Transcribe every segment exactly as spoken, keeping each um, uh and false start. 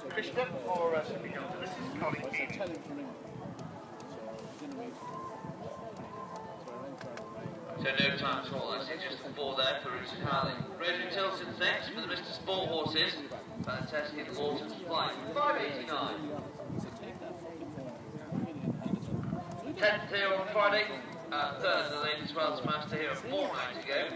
Krishna or uh, Sophie Johnson. This is Colin Keane. So no time at all, I see just the four there for Richard Howling. Rosie Tilson's next for the Mister Sport horses. Fantastic in Laughtons Flight, five eighty-nine. tenth here on Friday, uh, third the Ladies Wells Master here, a fortnight to go.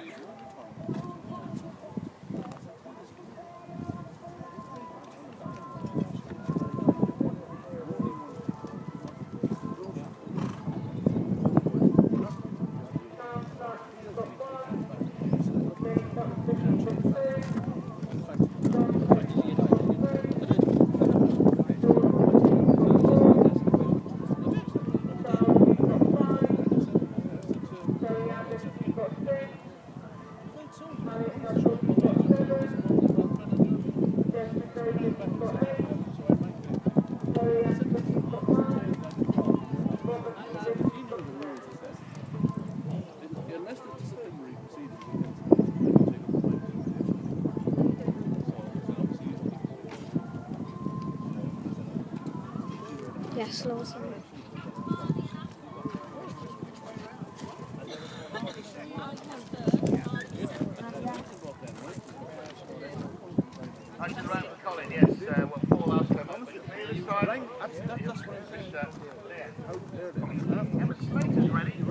Yes, Lawson. I should round for Colin, yes. Uh, what four last time on? This side. That's what I'm saying. How much space is ready?